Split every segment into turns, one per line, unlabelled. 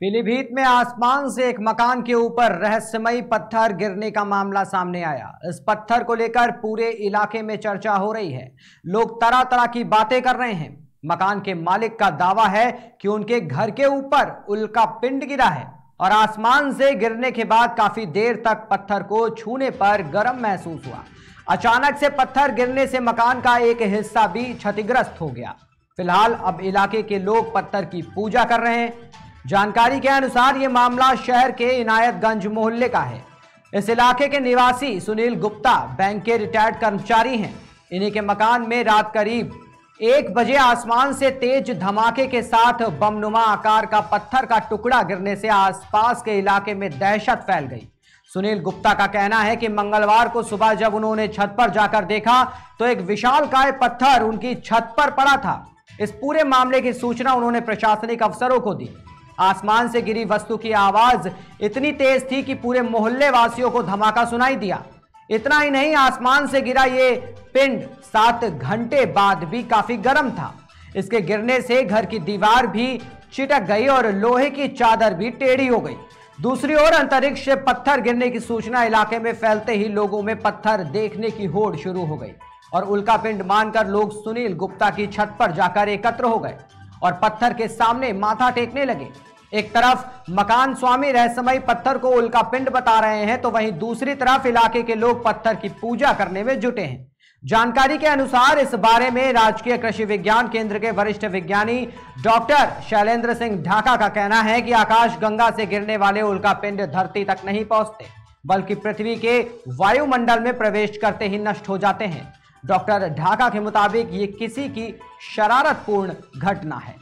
पीलीभीत में आसमान से एक मकान के ऊपर रहस्यमयी पत्थर गिरने का मामला सामने आया। इस पत्थर को लेकर पूरे इलाके में चर्चा हो रही है। लोग तरह तरह की बातें कर रहे हैं। मकान के मालिक का दावा है कि उनके घर के ऊपर उल्का पिंड गिरा है और आसमान से गिरने के बाद काफी देर तक पत्थर को छूने पर गर्म महसूस हुआ। अचानक से पत्थर गिरने से मकान का एक हिस्सा भी क्षतिग्रस्त हो गया। फिलहाल अब इलाके के लोग पत्थर की पूजा कर रहे हैं। जानकारी के अनुसार यह मामला शहर के इनायतगंज मोहल्ले का है। इस इलाके के निवासी सुनील गुप्ता बैंक के रिटायर्ड कर्मचारी हैं। इन्हीं के मकान में रात करीब 1 बजे आसमान से तेज धमाके के साथ बमनुमा आकार का पत्थर का टुकड़ा गिरने से आसपास के इलाके में दहशत फैल गई। सुनील गुप्ता का कहना है कि मंगलवार को सुबह जब उन्होंने छत पर जाकर देखा तो एक विशालकाय पत्थर उनकी छत पर पड़ा था। इस पूरे मामले की सूचना उन्होंने प्रशासनिक अफसरों को दी। आसमान से गिरी वस्तु की आवाज इतनी तेज थी कि पूरे मोहल्ले वासियों को धमाका सुनाई दिया। इतना ही नहीं, आसमान से गिरा ये पिंड 7 घंटे बाद भी काफी गर्म था। इसके गिरने से घर की दीवार भी चिटक गई और लोहे की चादर भी टेढ़ी हो गई। दूसरी ओर अंतरिक्ष से पत्थर गिरने की सूचना इलाके में फैलते ही लोगों में पत्थर देखने की होड़ शुरू हो गई और उल्का पिंड मानकर लोग सुनील गुप्ता की छत पर जाकर एकत्र हो गए और पत्थर के सामने माथा टेकने लगे। एक तरफ मकान स्वामी रहस्यमयी पत्थर को उल्का पिंड बता रहे हैं तो वहीं दूसरी तरफ इलाके के लोग पत्थर की पूजा करने में जुटे हैं। जानकारी के अनुसार इस बारे में राजकीय कृषि विज्ञान केंद्र के वरिष्ठ विज्ञानी डॉक्टर शैलेंद्र सिंह ढाका का कहना है कि आकाश गंगा से गिरने वाले उल्का पिंड धरती तक नहीं पहुंचते बल्कि पृथ्वी के वायुमंडल में प्रवेश करते ही नष्ट हो जाते हैं। डॉक्टर ढाका के मुताबिक ये किसी की शरारतपूर्ण घटना है।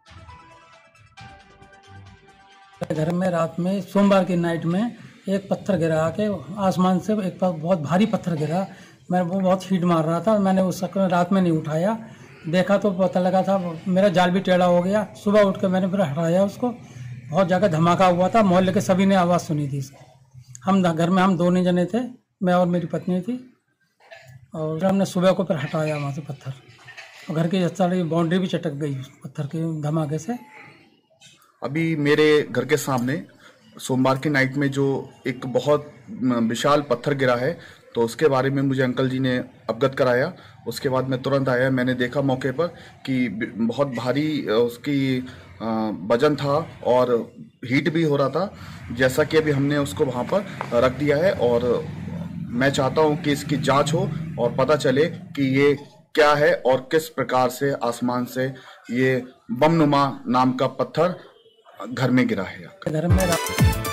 घर में रात में सोमवार की नाइट में एक पत्थर गिरा के आसमान से एक बहुत भारी पत्थर गिरा। मैं वो बहुत हीट मार रहा था। मैंने उस रात में नहीं उठाया, देखा तो पता लगा था मेरा जाल भी टेढ़ा हो गया। सुबह उठ के मैंने फिर हटाया उसको। बहुत जगह धमाका हुआ था, मोहल्ले के सभी ने आवाज़ सुनी थी इसकी। हम घर में हम 2 जने थे, मैं और मेरी पत्नी थी, और हमने सुबह को फिर हटाया वहाँ से पत्थर। और घर की सारी बाउंड्री भी चटक गई उस पत्थर के धमाके से।
अभी मेरे घर के सामने सोमवार की नाइट में जो एक बहुत विशाल पत्थर गिरा है, तो उसके बारे में मुझे अंकल जी ने अवगत कराया। उसके बाद मैं तुरंत आया। मैंने देखा मौके पर कि बहुत भारी उसकी वजन था और हीट भी हो रहा था। जैसा कि अभी हमने उसको वहाँ पर रख दिया है और मैं चाहता हूँ कि इसकी जांच हो और पता चले कि ये क्या है और किस प्रकार से आसमान से ये बमनुमा नाम का पत्थर घर में गिरा है।
घर में